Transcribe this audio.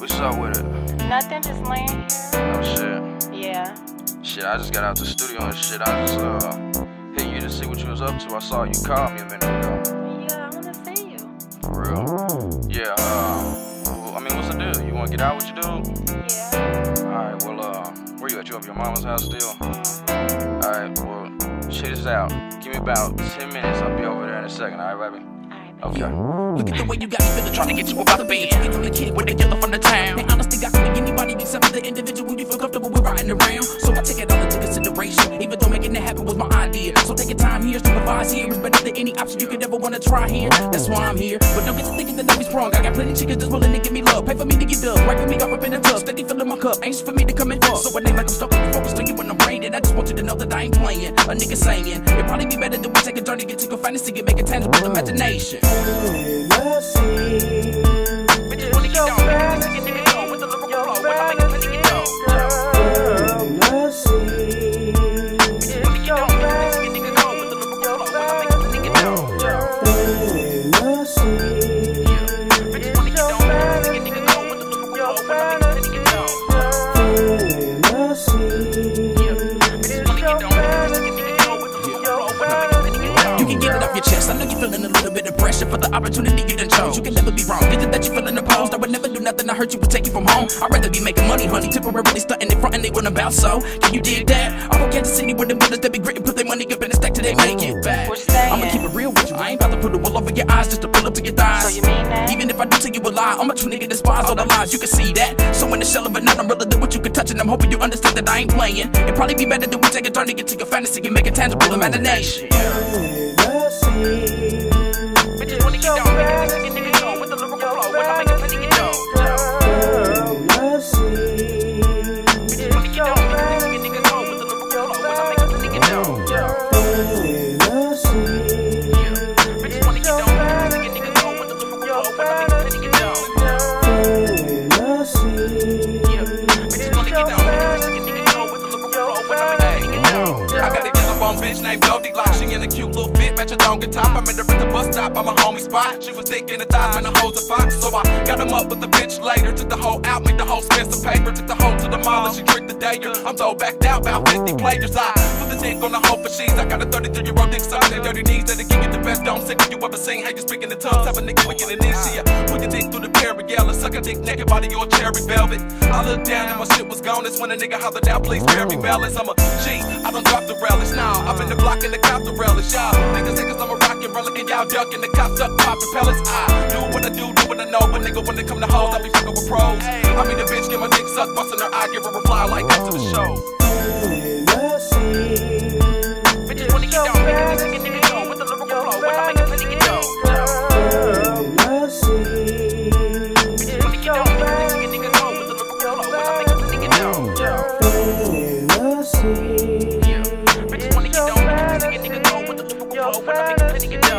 What's up with it? Nothing, just laying here. Oh shit. Yeah. Shit, I just got out the studio and shit. I just hit you to see what you was up to. I saw you called me a minute ago. Yeah, I wanna see you. For real? Yeah, I mean, what's the deal? You wanna get out with your dude? Yeah. Alright, well, where you at? You up at your mama's house still? Alright, well, shit is out. Give me about 10 minutes. I'll be over there in a second, alright, baby? Okay. Look at the way you got me feeling, trying to get you about the bed. Get from the kid with the yellow from the town. And honestly, I can be anybody except for the individual you feel comfortable with riding around. So I take it all into consideration, even though making it happen was my idea. So taking time here to advise here is better than any option you could ever want to try here. That's why I'm here. But don't get to thinking that I'm sprung. I got plenty of chickens just willing to give me love. Pay for me to get dug, wiping me off up in the tub, steady filling my cup. Anxious for me to come and fuck. So it ain't like I'm stuck on you, focused on you when I'm raining. I just want you to know that I ain't playing. A nigga saying it'd probably be better than we take a journey, get to go fantasy, and make a tangible imagination. Let's see. Bitches wanna get down, nigga go with the lyrical flow. When I make a nigga go. Let's see. Bitches wanna get down, nigga go with the lyrical flow. When I make a nigga go. Let's see. Bitches wanna get down, nigga go with the lyrical flow. When I make a nigga go. Let's see. Bitches wanna get down, nigga go with the lyrical flow. When I make a nigga go. You can get it off your chest. I know you're feeling a little bit of pressure for the opportunity you done chose. You can never be wrong. Is it that you feeling opposed? I would never do nothing I hurt you would take you from home. I'd rather be making money, honey. Temporarily stunting in front and they wouldn't bounce. So can you dig that? I'm from Kansas City with them brothers that be gritting, put their money up in a stack till they make it back. I'ma keep it real with you. I ain't about to put a wool over your eyes just to pull up to your thighs. So you mean that? Even if I do tell you a lie, I'm a true nigga despise all the lies. You can see that. So in the shell of a nut, I'm realer than what you can touch, and I'm hoping you understand that I ain't playing. It'd probably be better than we take a turn to get to your fantasy and make a tangible imagination. Let's see. Bitches wanna get down, nigga go with the lyrical flow. When I make a nigga go. Let's see. Bitches wanna get down, nigga go with the lyrical flow. When I make a nigga go. Let's see. Bitches wanna get down, nigga go with the lyrical flow. When I make a nigga go. Let's see. Bitches wanna get down, nigga go with the lyrical flow. When I make a nigga go. I got a yellow bone bitch named D-Loc. She in a cute little fit, match a thong and top. I'm in the bus stop, I'm a homie spot. She was thick in the thighs, man, the hoes a fox. So I got him up with the bitch later. Took the hoe out, made the hoe spend some paper. Took the hoe to the mall and she tricked the dater. I'm so backed out, about 50 players. I put the dick on the hoe for she's. I got a 33-year-old dick sucking and dirty knees that'll give you the best dome sick you ever seen. How you speaking in tongues, have a nigga wicked in these. Yeah, put your dick through the perigal and suck a dick naked body or cherry velvet. I looked down and my shit was gone. That's when a nigga hollered out, please spare me balance. I'm a G, I don't drop the relish. Nah, I'm in the block and the cop the relish. Y'all niggas, I'm a rockin' relic and y'all ducking the cops up, poppin' pellets. I do what I do what I know. But nigga, when it come to hoes, I be fucking with pros. I mean, the bitch get my dick sucked, bustin' her eye, give her a reply like that to the show. Let's see. Bitches wanna get down, nigga go with the lyrical flow. When I make a nigga go. Let's see. Bitches wanna get down, nigga go with the lyrical flow. When I make a nigga go. Let's see. Bitches wanna get down, nigga go with the lyrical flow. When I make a nigga go.